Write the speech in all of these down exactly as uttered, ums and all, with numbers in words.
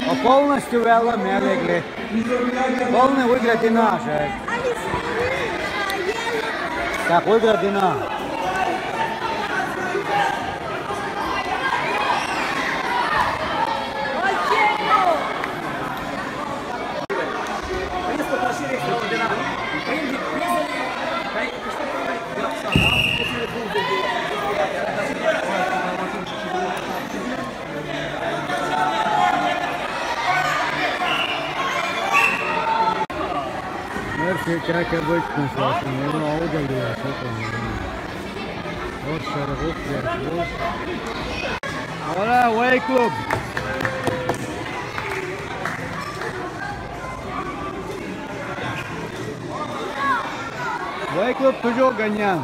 Полностью вело мелегли. Полный выиграть и наш. Так, выиграть и наш. Merci, как обычно, Саша, ну, аудио я что-то. Вот шаргук, я Voilà, ouais, club. Ouais, club toujours gagnant.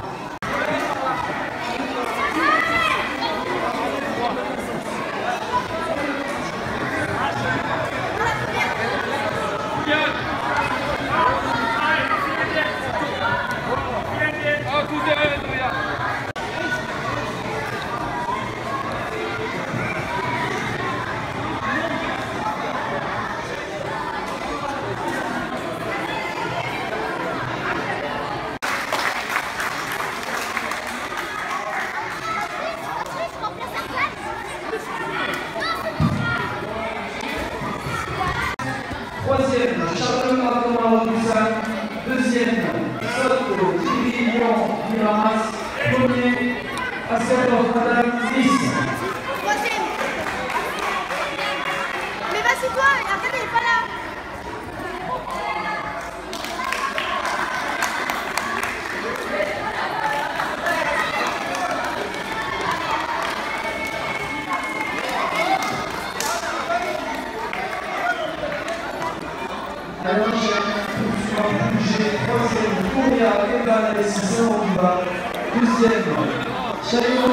Troisième, championnat de Busan. Deuxième, Soto, Division, Miramas. Premier, Ascendant Madame, dix. Troisième. Mais vas-y toi, après il est pas là. Alors, troisième, Kouria, Eva, la décision, on y va. Deuxième, Chaillot.